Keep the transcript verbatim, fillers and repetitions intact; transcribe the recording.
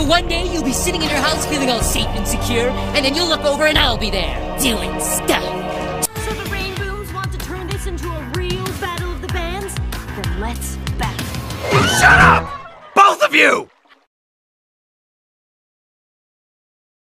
one day you'll be sitting in your house feeling all safe and secure, and then you'll look over and I'll be there, doing stuff. So the Rainbooms want to turn this into a real battle of the bands? Then let's battle. Shut up! Both of you!